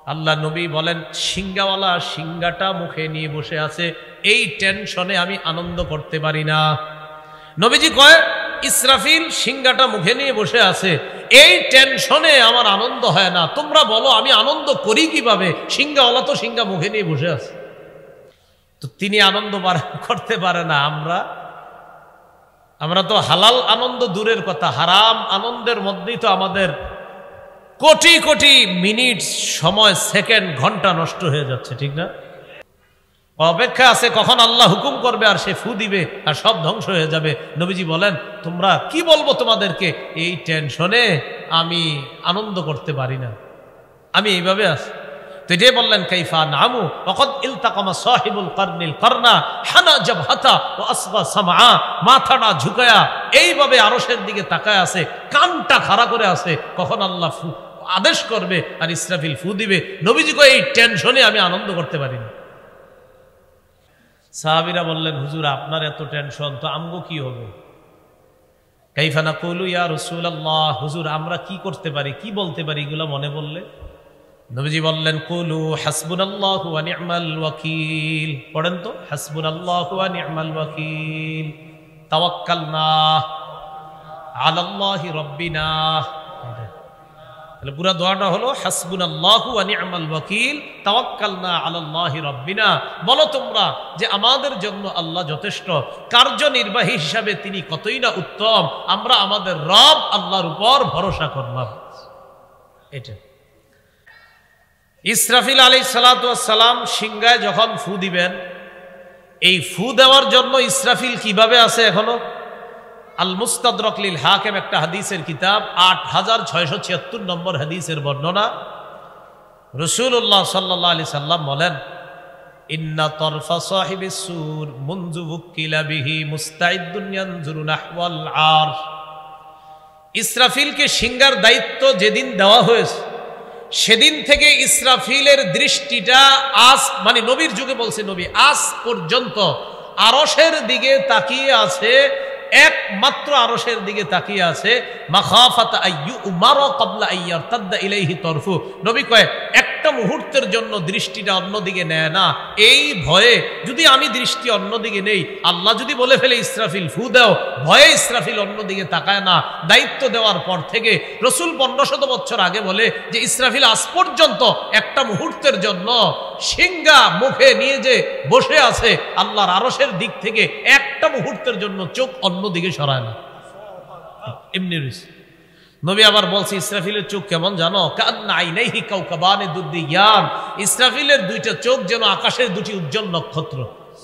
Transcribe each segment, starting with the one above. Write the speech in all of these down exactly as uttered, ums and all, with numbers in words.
আল্লাহ নবী বলেন, সিংগাওয়ালা সিংগাটা মুখে নিয়ে বসে আছে, এই টেনশনে আমি আনন্দ করতে পারি না। নবীজি কয়, ইসরাফিল সিংগাটা মুখে নিয়ে বসে আছে, এই টেনশনে আমার আনন্দ হয় না। তোমরা বলো আমি আনন্দ করি কিভাবে? সিংগাওয়ালা তো সিংগা মুখে নিয়ে বসে আছে। তো তিনি আনন্দ করতে পারে না। আমরা আমরা তো হালাল আনন্দ দূরের কথা, হারাম আনন্দের মধ্যেই তো আমাদের কোটি কোটি মিনিট, সময়, সেকেন্ড, ঘন্টা নষ্ট হয়ে যাচ্ছে, ঠিক না? অপেক্ষা আছে কখন আল্লাহ হুকুম করবে আর সে ফু দিবে আর সব ধ্বংস হয়ে যাবে। নবীজি বলেন, তোমরা কি বলবো তোমাদেরকে? এই টেনশনে আমি আনন্দ করতে পারি না, আমি এইভাবে আছি। তো এটাই বললেন, কাইফা নামু ওয়াকাদ ইলতাকামা সাহিবুল কারনিল কারনা হানা জাবহাতা ওয়া আসগা সামআ, মাথাটা ঝুঁকায়া এইভাবে আরশের দিকে তাকায় আছে, কানটা খাড়া করে আছে, কখন আল্লাহ ফু আদেশ করবে আর ইসরাফিল ফু দিবে। নবীজি কয়, এই টেনশনে আমি আনন্দ করতে পারি না। সাহাবীরা বললেন, হুজুর আপনার এত টেনশন, তো আমগো কি হবে? কাইফা নাকুলু ইয়া রাসূলুল্লাহ, হুজুর আমরা কি করতে পারি, কি বলতে পারি এগুলো মনে পড়লে? নবীজি বললেন, কুলু হাসবুনাল্লাহু ওয়া নি'মাল ওয়াকিল। পড়েন তো, হাসবুনাল্লাহু ওয়া নি'মাল ওয়াকিল, তাওয়াক্কালনা আলাল্লাহি রাব্বিনা। তাহলে পুরো দোয়াটা হলো হাসবুনাল্লাহু ওয়া নি'মাল ওয়াকিল, তাওয়াক্কালনা আলাল্লাহি রাব্বিনা। বলো তোমরা যে আমাদের জন্য আল্লাহ যথেষ্ট, কার্যনির্বাহী হিসাবে তিনি কতই না উত্তম, আমরা আমাদের রব আল্লাহর উপর ভরসা করলাম। এটা ইসরাফিল আলাইহিস সালাতু ওয়াস সালাম সিংহায় যখন ফু দিবেন, এই ফু দেওয়ার জন্য ইসরাফিল কিভাবে আছে এখনো? আল মুস্তাদরাক লিল হাকিম একটা হাদিসের কিতাব, আট হাজার ছয়শো ছিয়াত্তর নম্বর হাদিসের বর্ণনা। রাসূলুল্লাহ সাল্লাল্লাহু আলাইহি সাল্লাম বলেন, ইন্না তরফা সাহিবিস সুর মুনযু উকিলা বিহি মুস্তাইদ্দুন ইয়ানজুরু নাহওয়াল আরশ। ইসরাফিলকে সিংহার দায়িত্ব যেদিন দেওয়া হয়েছে, সেদিন থেকে ইসরাফিলের দৃষ্টিটা আজ, মানে নবীর যুগে বলছে নবী, আজ পর্যন্ত আরশের দিকে তাকিয়ে আছে, একমাত্র আরশের দিকে তাকিয়ে আছে। মাখাফাতা আইয়ু উমারা ক্বাবলা আইয়ারতাদ্দা ইলাইহি তরফু। নবী কয়, একটা মুহূর্তের জন্য দৃষ্টিটা অন্যদিকে নেয় না, এই ভয়ে যদি আমি দৃষ্টি অন্যদিকে নেই, আল্লাহ যদি বলে ফেলে ইসরাফিল ফু দাও, ভয়ে ইসরাফিল অন্যদিকে তাকায় না। দায়িত্ব দেওয়ার পর থেকে রসুল পনেরো শত বছর আগে বলে যে ইসরাফিল আজ পর্যন্ত একটা মুহূর্তের জন্য সিংহা মুখে নিয়ে যে বসে আছে, আল্লাহর আরশের দিক থেকে একটা মুহূর্তের জন্য চোখ অন্যদিকে সরায় না, এমনি রয়েছে। নবী আবার বলছে, ইসরাফিলের চোখ কেমন জানো? কান্না আইনাইহি কাওকাবানে দুদ্দিয়ান। ইসরাফিলের দুইটা চোখ যেন আকাশের দুটি উজ্জ্বল নক্ষত্র।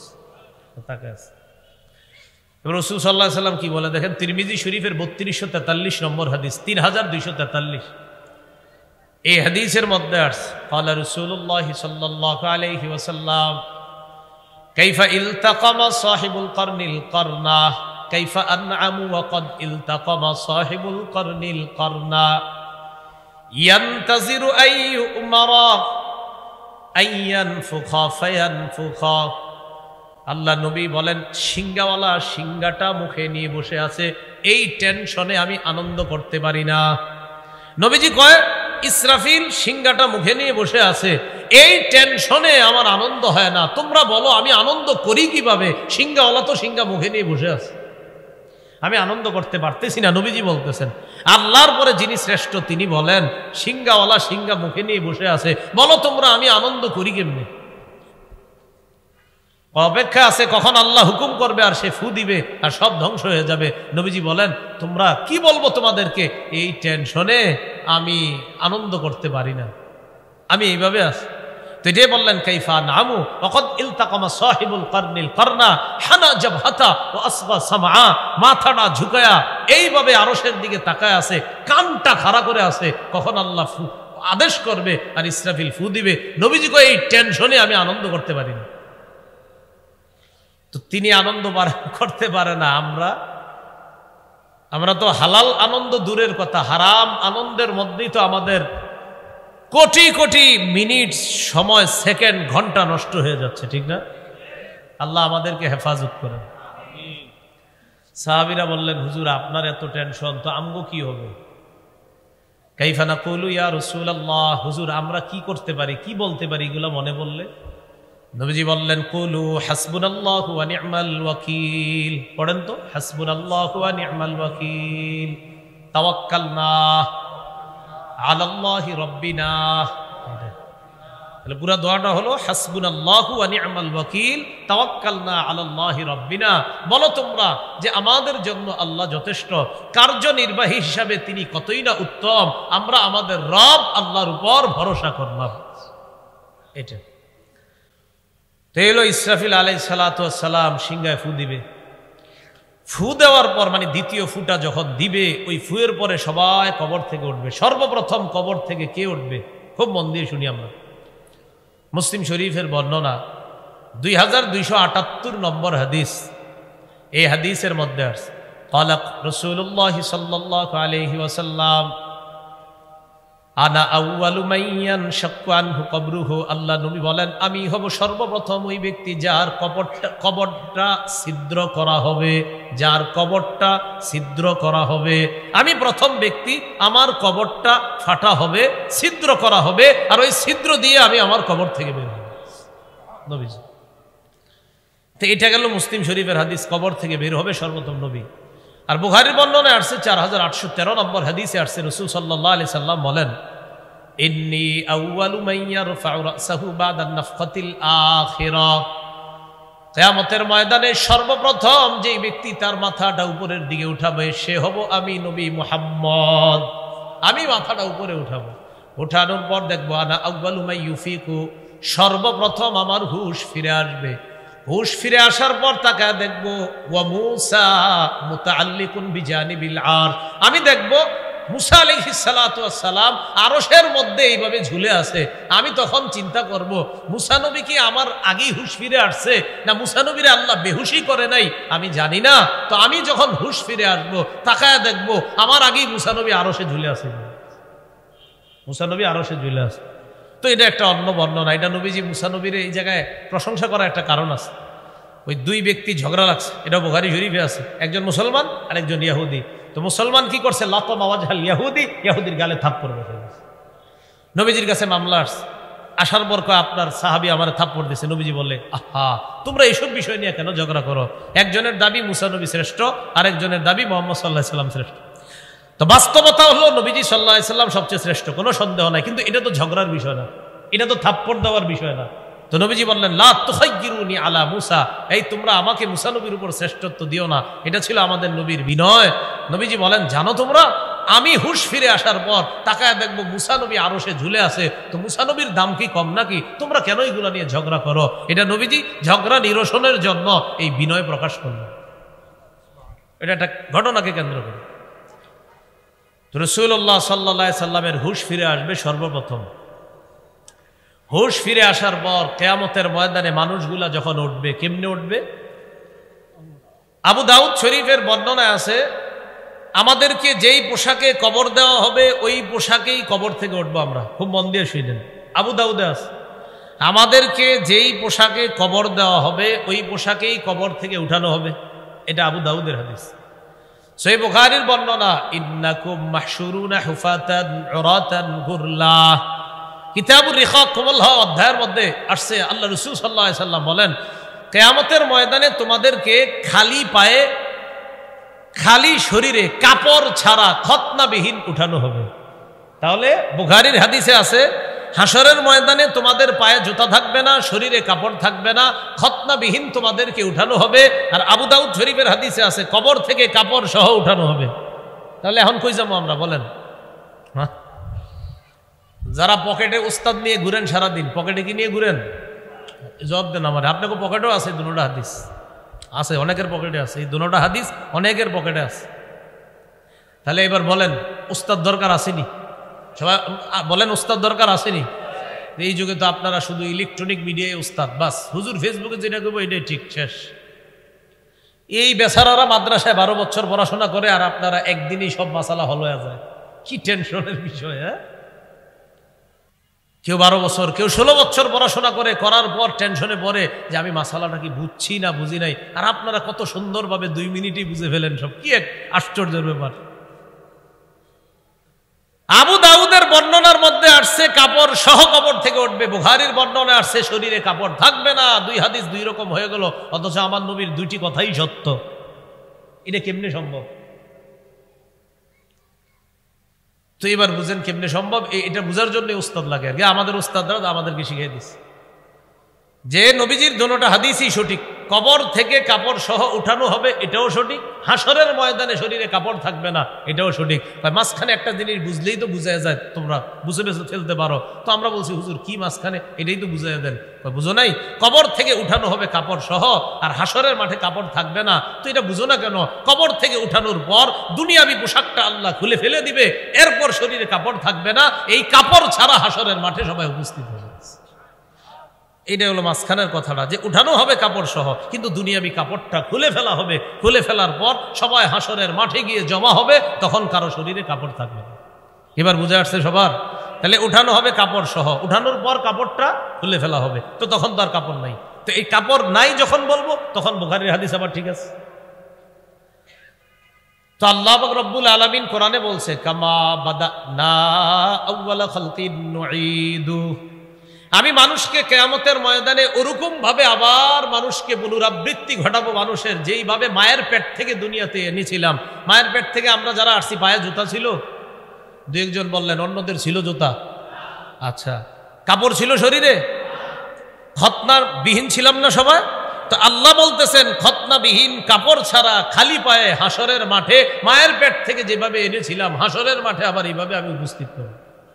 রাসূল সাল্লাল্লাহু আলাইহি সাল্লাম কি বলে দেখেন, তিরমিজি শরীফের বত্রিশশো তেতাল্লিশ নম্বর হাদিস, তিন হাজার দুইশো তেতাল্লিশ। এই হাদিসের মধ্যে আসছে, ক্বালা রাসূলুল্লাহ সাল্লাল্লাহু আলাইহি ওয়াসাল্লাম, কাইফা ইলতাকামা সাহিবুল কারনিল কারনা কাইফা আনআমু ওয়া ক্বাদ ইলতাকামা সাহিবুল কারনিল কারনা ইয়ানতাজিরু আইয়ু উমারা আইয়ানফুখা ফায়ানফুখা। আল্লাহ নবী বলেন, সিংগাওয়ালা সিংগাটা মুখে নিয়ে বসে আছে, এই টেনশনে আমি আনন্দ করতে পারি না। নবীজি কয়, ইসরাফিল সিংগাটা মুখে নিয়ে বসে আছে, এই টেনশনে আমার আনন্দ হয় না। তোমরা বলো আমি আনন্দ করি কিভাবে? সিংগাওয়ালা তো সিংগা মুখে নিয়ে বসে আছে, আমি আনন্দ করতে পারতেছি না। নবীজি বলতেছেন, আল্লাহর পরে যিনি শ্রেষ্ঠ তিনি বলেন, সিংগাওয়ালা সিংগা মুখে নিয়ে বসে আছে, বলো তোমরা আমি আনন্দ করি কেমনে? অপেক্ষা আছে কখন আল্লাহ হুকুম করবে আর সে ফু দিবে আর সব ধ্বংস হয়ে যাবে। নবীজি বলেন, তোমরা কি বলবো তোমাদেরকে? এই টেনশনে আমি আনন্দ করতে পারি না, আমি এইভাবে আছি। তো এটাই বললেন, কাইফা নামু ওয়াকাদ ইলতাকামা সাহিবুল কারনিল কারনা হানা জাবহাতা ওয়া আসগা সামআ, মাথাটা ঝুঁকায়া এইভাবে আরশের দিকে তাকায় আছে, কানটা খাড়া করে আছে, কখন আল্লাহ ফু আদেশ করবে আর ইসরাফিল ফু দিবে। নবীজি কয়, এই টেনশনে আমি আনন্দ করতে পারি না। তো তিনি আনন্দ করতে পারে না। আমরা আমরা তো হালাল আনন্দ দূরের কথা, হারাম আনন্দের মধ্যেই তো আমাদের কোটি কোটি মিনিট, সময়, সেকেন্ড, ঘন্টা নষ্ট হয়ে যাচ্ছে, ঠিক না? আল্লাহ আমাদেরকে হেফাজত করেন। সাহাবীরা বললেন, হুজুর আপনার এত টেনশন, তো আমগো কি হবে? কাইফা নাকুলু ইয়া রাসূলুল্লাহ, হুজুর আমরা কি করতে পারি, কি বলতে পারি এগুলো মনে পড়লে? নবীজি বললেন কুলু হাসবুনাল্লাহু ওয়া নি'মাল ওয়াকিল। পড়েন তো, হাসবুনাল্লাহু ওয়া নি'মাল ওয়াকিল, তাওয়াক্কালনা আলাল্লাহি রাব্বিনা। তাহলে পুরো দোয়াটা হলো হাসবুনাল্লাহু ওয়া নি'মাল ওয়াকিল, তাওয়াক্কালনা আলাল্লাহি রাব্বিনা। বলো তোমরা যে আমাদের জন্য আল্লাহ যথেষ্ট, কার্যনির্বাহী হিসাবে তিনি কতই না উত্তম, আমরা আমাদের রব আল্লাহর উপর ভরসা করলাম। এটা তো এলো ইসরাফিল আলাইহিস সালাতু ওয়াস সালাম সিংহায় ফু দিবে। ফু দেওয়ার পর মানে দ্বিতীয় ফুটা যখন দিবে, ওই ফুয়ের পরে সবাই কবর থেকে উঠবে। সর্বপ্রথম কবর থেকে কে উঠবে? খুব মন দিয়ে শুনি আমরা। মুসলিম শরীফের বর্ণনা দুই হাজার দুইশো আটাত্তর নম্বর হাদিস। এই হাদিসের মধ্যে আছে ক্বালা রাসূলুল্লাহ সাল্লাল্লাহু আলাইহি ওয়াসাল্লাম আনা আউয়ালু মাইয়ান শাক্কু আনহু কবরুহু। আল্লাহ নবী বলেন আমি হব সর্বপ্রথম ওই ব্যক্তি যার কবরটা কবরটা ছিদ্র করা হবে, যার কবরটা ছিদ্র করা হবে। আমি প্রথম ব্যক্তি, আমার কবরটা ফাটা হবে, ছিদ্র করা হবে, আর ওই ছিদ্র দিয়ে আমি আমার কবর থেকে বের হব। নবীজি তো এটা গেল মুসলিম শরীফের হাদিস, কবর থেকে বের হবে সর্বপ্রথম নবী। আর বুখারীর বর্ণনায় আসছে চার হাজার আটশো তেরো নম্বর হাদিসে আসছে রাসূল সাল্লাল্লাহু আলাইহি সাল্লাম বলেন ইন্নী আউয়ালু মান ইয়ারফাউ রাসাহু বাদা নাফখাতিল আখিরাহ। কিয়ামতের ময়দানে সর্বপ্রথম যে ব্যক্তি তার মাথাটা উপরের দিকে উঠাবে সে হব আমি নবী মুহাম্মদ। আমি মাথাটা উপরে উঠাবো, উঠানোর পর দেখবো আনা আউয়ালু মান ইউফিকু, সর্বপ্রথম আমার হুশ ফিরে আসবে। হুশ ফিরে আসার পর তাকে দেখবো ওয়া মূসা মুতাআল্লিকুন বিজানিবিল আরশ, আমি দেখবো মুসা আলাইহিস সালাতু ওয়াস সালাম আরশের মধ্যে এইভাবে ঝুলে আছে। আমি তখন চিন্তা করব মুসা নবী কি আমার আগেই হুশ ফিরে আসছে, না মুসা নবীরে আল্লাহ বেহুশি করে নাই, আমি জানি না। তো আমি যখন হুশ ফিরে আসবো তাকায় দেখবো আমার আগেই মুসা নবী আরশে ঝুলে আছে, মুসা নবী আরশে ঝুলে আছে। তো এটা একটা অন্য বর্ণনা। এটা নবীজি মুসা নবীর এই জায়গায় প্রশংসা করার একটা কারণ আছে। ওই দুই ব্যক্তি ঝগড়া লাগছে, এটা বুখারী শরীফে আছে, একজন মুসলমান আর একজন ইয়াহুদি। তো মুসলমান কি করছে, লাতাম ওয়াজহাল ইয়াহুদি, ইয়াহুদির গালে থাপ্পড় বসে গেছে। নবীজির কাছে মামলা আসছে, আসার পর কয় আপনার সাহাবী আমার থাপ্পড় দিয়েছে। নবীজি বলে আহা তোমরা এইসব বিষয় নিয়ে কেন ঝগড়া করো? একজনের দাবি মুসা নবী শ্রেষ্ঠ, আরেকজনের দাবি মুহাম্মদ সাল্লাল্লাহু আলাইহি সাল্লাম শ্রেষ্ঠ। তো বাস্তবতা হলো নবীজি সাল্লাল্লাহু আলাইহি সাল্লাম সবচেয়ে শ্রেষ্ঠ, কোনো সন্দেহ নাই। কিন্তু এটা তো ঝগড়ার বিষয় না, এটা তো থাপ্পড় দেওয়ার বিষয় না। তো নবীজি বললেন লা তুখাইয়িরুনি আলা মুসা, এই তোমরা আমাকে মুসা নবীর উপর শ্রেষ্ঠত্ব দিও না। এটা ছিল আমাদের নবীর বিনয়। নবীজি বলেন জানো তোমরা আমি হুশ ফিরে আসার পর তাকায় দেখবো মুসা নবী আরশে ঝুলে আছে, তো মুসা নবীর দাম কি কম নাকি? তোমরা কেন এগুলো নিয়ে ঝগড়া করো? এটা নবীজি ঝগড়া নিরসনের জন্য এই বিনয় প্রকাশ করলেন। এটা একটা ঘটনাকে কেন্দ্র করে রাসূলুল্লাহ সাল্লাল্লাহু আলাইহি সাল্লামের হুশ ফিরে আসবে সর্বপ্রথম। হুশ ফিরে আসার পর কিয়ামতের ময়দানে মানুষগুলা যখন উঠবে, কেমনে উঠবে? আবু দাউদ শরীফের বর্ণনায় আছে আমাদেরকে যেই পোশাকে কবর দেওয়া হবে ওই পোশাকেই কবর থেকে উঠবো আমরা। খুব মন দিয়ে শুনেন, আবু দাউদে আছে আমাদেরকে যেই পোশাকে কবর দেওয়া হবে ওই পোশাকেই কবর থেকে উঠানো হবে। এটা আবু দাউদের হাদিস। সহিহ বুখারীর বর্ণনা ইন্নাকুম মাহশুরুনা হুফাতান উরাতান গুরলা, কিতাবুর রিকাক কোমল হওয়া অধ্যায়ের মধ্যে আসছে আল্লাহ রাসূল সাল্লাল্লাহু আলাইহি সাল্লাম বলেন কিয়ামতের ময়দানে তোমাদেরকে খালি পায়ে খালি শরীরে কাপড় ছাড়া খতনাবিহীন উঠানো হবে। তাহলে বুখারীর হাদিসে আছে হাসরের ময়দানে তোমাদের পায়ে জুতা থাকবে না, শরীরে কাপড় থাকবে না, খতনাবিহীন তোমাদেরকে উঠানো হবে। আর আবু দাউদ শরীফের হাদিসে আছে কবর থেকে কাপড় সহ উঠানো হবে। তাহলে এখন কই যাবো আমরা বলেন? হ্যাঁ, যারা পকেটে উস্তাদ নিয়ে ঘুরেন সারাদিন, পকেটে কি নিয়ে ঘুরেন? জবাব দেন আমার। আপনাকে পকেটেও আছে দুটোটা হাদিস আছে, অনেকের পকেটে আছে, এই দুটোটা হাদিস অনেকের পকেটে আছে। তাহলে এবার বলেন উস্তাদ দরকার আসেনি? সবাই বলেন উস্তাদ দরকার আসেনি? এই যুগে তো আপনারা শুধু ইলেকট্রনিক মিডিয়ায় উস্তাদ, বাস হুজুর ফেসবুকে যেটা করবো এটাই ঠিক, শেষ। এই বেচারারা মাদ্রাসায় বারো বছর পড়াশোনা করে আর আপনারা একদিনই সব মাসালা হল হয়ে যায়। কি টেনশনের বিষয়! হ্যাঁ, কেউ বারো বছর কেউ ষোলো বছর পড়াশোনা করে, করার পর টেনশনে পড়ে যে আমি মাসালাটা কি বুঝছি না বুঝি নাই, আর আপনারা কত সুন্দরভাবে দুই মিনিটেই বুঝে ফেলেন সব। কি এক আশ্চর্যের ব্যাপার! আবু দাউদের বর্ণনার মধ্যে আসছে কাপড় সহ কবর থেকে উঠবে, বুখারীর বর্ণনা আসছে শরীরে কাপড় থাকবে না। দুই হাদিস দুই রকম হয়ে গেল, অথচ আমার নবীর দুইটি কথাই সত্য। এটা কেমনে সম্ভব? তো এবার বুঝেন কেমনে সম্ভব। এটা বুঝার জন্য উস্তাদ লাগে আর কি, আমাদের উস্তাদরা আমাদেরকে শিখিয়ে দিচ্ছে যে নবীজির দোনোটা হাদিসই সঠিক। কবর থেকে কাপড় সহ উঠানো হবে, এটাও সঠিক। হাসরের ময়দানে শরীরে কাপড় থাকবে না, এটাও সঠিক। মাঝখানে একটা জিনিস বুঝলেই তো বুঝা যায়, তোমরা বুঝে বেছে ফেলতে পারো। তো আমরা বলছি হুজুর কি মাঝখানে, এটাই তো বুঝাই দেন। বুঝো নাই? কবর থেকে উঠানো হবে কাপড় সহ, আর হাসরের মাঠে কাপড় থাকবে না। তো এটা বুঝো না কেন? কবর থেকে উঠানোর পর দুনিয়াবি পোশাকটা আল্লাহ খুলে ফেলে দিবে, এরপর শরীরে কাপড় থাকবে না। এই কাপড় ছাড়া হাসরের মাঠে সবাই উপস্থিত হবে। এটা হলো মাঝখানের কথাটা, যে উঠানো হবে কাপড় সহ, কিন্তু দুনিয়াবি কাপড়টা খুলে ফেলা হবে। খুলে ফেলার পর সবাই হাসরের মাঠে গিয়ে জমা হবে, তখন কারো শরীরে কাপড় থাকবে না। এবার বুঝে আসছে সবার? তাহলে উঠানো হবে কাপড় সহ, উঠানোর পর কাপড়টা খুলে ফেলা হবে, তো তখন তো আর কাপড় নাই। তো এই কাপড় নাই যখন বলবো, তখন বুখারীর হাদিস আবার ঠিক আছে। তো আল্লাহ পাক রব্বুল আলামিন কোরআনে বলছে, কামা বাদানা আউওয়ালা খালকিন নুঈদু, আমি মানুষকে কিয়ামতের ময়দানে ওরকম ভাবে আবার মানুষকে পুনরাবৃত্তি ঘটাবো মানুষের, যেইভাবে মায়ের পেট থেকে দুনিয়াতে এনেছিলাম। মায়ের পেট থেকে আমরা যারা আসছি, পায়ে জুতা ছিল? দু একজন বললেন। অন্যদের ছিল জুতা? আচ্ছা। কাপড় ছিল শরীরে? খতনার বিহীন ছিলাম না সবাই? তো আল্লাহ বলতেছেন খতনা বিহীন কাপড় ছাড়া খালি পায়ে হাসরের মাঠে মায়ের পেট থেকে যেভাবে এনেছিলাম, হাসরের মাঠে আবার এইভাবে আমি উপস্থিত করব।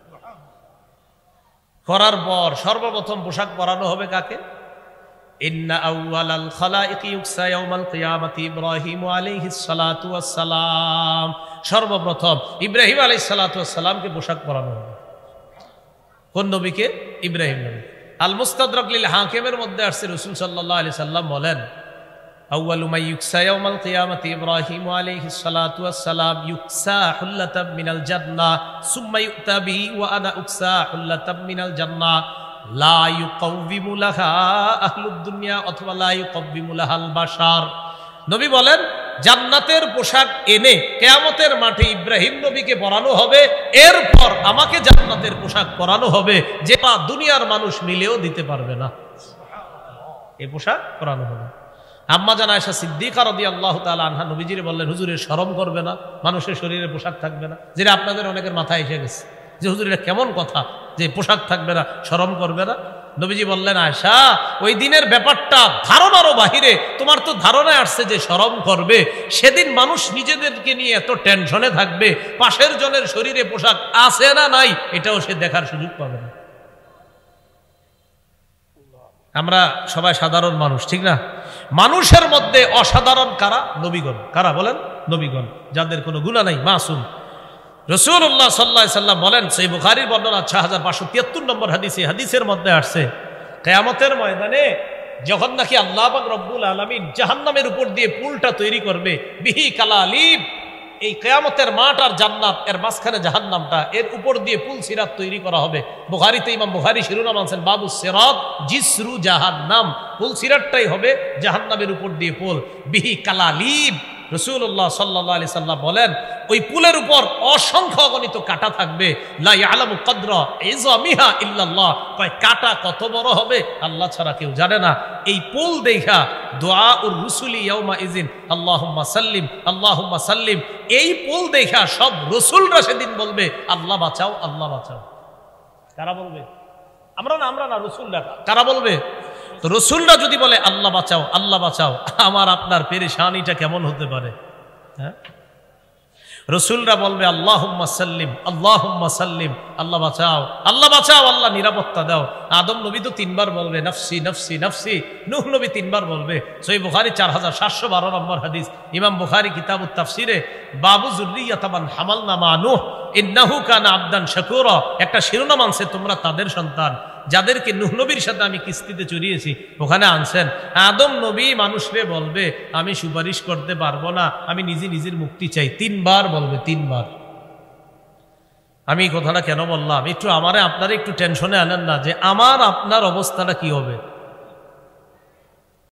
করার পর সর্বপ্রথম পোশাক পরানো হবে কাকে? ইন্না আউওয়ালাল খালাইকি ইউকসা ইয়াউমাল কিয়ামাতি ইব্রাহিম আলাইহিস সালাতু ওয়াস সালাম। সর্বপ্রথম ইব্রাহিম আলাইহিস সালাতু ওয়াস সালামকে পোশাক পরানো হবে। কোন নবীকে? ইব্রাহিম নবী। আল মুস্তাদরাক লিল হাকিমের মধ্যে আসছে, রাসূল সাল্লাল্লাহু আলাইহি সাল্লাম বলেন, আউয়ালু মা ইউকসা ইয়াউমাল কিয়ামাতি ইব্রাহিম আলাইহিস সালাতু ওয়াস সালাম ইউকসা হুল্লাতাম মিনাল জান্নাহ সুম্মা ইউতা বিহি ওয়া আনা উকসা হুল্লাতাম মিনাল জান্নাহ লা ইউকাউবিমু লাহা আহলুদ দুনিয়া অথবা লা ইউকাউবিমু লাহাল বাশার। নবী বলেন, জান্নাতের পোশাক এনে কিয়ামতের মাঠে ইব্রাহিম নবীকে পরানো হবে, এরপর আমাকে জান্নাতের পোশাক পরানো হবে, যেটা দুনিয়ার মানুষ মিলেও দিতে পারবে না। এই পোশাক পরানো হবে। আম্মা জান আয়েশা সিদ্দিকা রাদিয়াল্লাহু তাআলা আনহা নবীজিরে বললেন, হুজুরের শরম করবে না? মানুষের শরীরে পোশাক থাকবে না? যেটা আপনাদের অনেকের মাথায় এসে গেছে যে হুজুর এটা কেমন কথা যে পোশাক থাকবে না, শরম করবে না? নবীজি বললেন, আয়েশা, ওই দিনের ব্যাপারটা ধারণারও বাহিরে। তোমার তো ধারণায় আসছে যে শরম করবে। সেদিন মানুষ নিজেদেরকে নিয়ে এত টেনশনে থাকবে, পাশের জনের শরীরে পোশাক আছে না নাই এটাও সে দেখার সুযোগ পাবে না। আমরা সবাই সাধারণ মানুষ, ঠিক না? মানুষের মধ্যে অসাধারণ কারা? নবীগণ। কারা বলেন? নবীগণ, যাদের কোনো গুনাহ নাই, মাসুম। রাসূলুল্লাহ সাল্লাল্লাহু আলাইহি সাল্লাম বলেন, সহিহ বুখারীর বর্ণনা ছয় হাজার পাঁচশো তিয়াত্তর নম্বর হাদিসে, হাদিসের মধ্যে আসছে, কিয়ামতের ময়দানে যখন নাকি আল্লাহ পাক রব্বুল আলামিন জাহান্নামের উপর দিয়ে পুলটা তৈরি করবে, বিহি কালালিব, এই কিয়ামতের মাঠ আর জান্নাত এর মাঝখানে জাহান্নামটা, এর উপর দিয়ে পুল সিরাত তৈরি করা হবে। বুখারীতে ইমাম বুখারী শিরোনাম আনছেন, বাবু সিরাত জিসরু জাহান্নাম। পুল সিরাতটাই হবে জাহান্নামের উপর দিয়ে পুল, বিহি কালালিব। রাসূলুল্লাহ সাল্লাল্লাহু আলাইহি সাল্লাম বলেন, ওই পুলের উপর অসংখ্য অগণিত কাঁটা থাকবে। লা ইয়ালামু কদরা ইযামিহা ইল্লাল্লাহ। কয় কাঁটা কত বড় হবে আল্লাহ ছাড়া কেউ জানে না। এই পুল দেখা দুআউর রুসুলি ইয়াউমা ইযিন আল্লাহুম্মা সাল্লিম আল্লাহুম্মা সাল্লিম। এই পুল দেখা সব রাসূলরা সেদিন বলবে, আল্লাহ বাঁচাও, আল্লাহ বাঁচাও। কারা বলবে? আমরা না, আমরা না, রাসূলরা। কারা বলবে? তো রাসূলরা যদি বলে আল্লাহ বাঁচাও, আল্লাহ বাঁচাও, আমার আপনার পেরেশানিটা কেমন হতে পারে? হ্যাঁ, রাসূলরা বলবে আল্লাহুম্মা সাল্লিম আল্লাহুম্মা সাল্লিম, আল্লাহ বাঁচাও, আল্লাহ বাঁচাও, আল্লাহ নিরাপত্তা দাও। আদম নবী তো তিনবার বলবে নফসি নফসি নফসি। নূহ নবী তিনবার বলবে। সহিহ বুখারী চার হাজার সাতশো বারো নম্বর হাদিস। ইমাম বুখারী কিতাবুত তাফসিরে বাবু যুররিয়াতা মান হামালনা মা নূহ ইন্নাহু কানা আবদান শাকুরা, একটা শিরোনাম আনছে, তোমরা তাদের সন্তান যাদেরকে নূহ নবীর সাথে আমি কিস্তিতে চড়িয়েছি। ওখানে আনছেন আদম নবী মানুষরে বলবে, আমি সুপারিশ করতে পারবো না, আমি নিজে নিজের মুক্তি চাই। তিনবার বলবে, তিনবার। আমি কথাটা কেন বললাম? একটু আমারে আপনারা একটু টেনশনে আনেন না যে আমার আপনার অবস্থাটা কি হবে।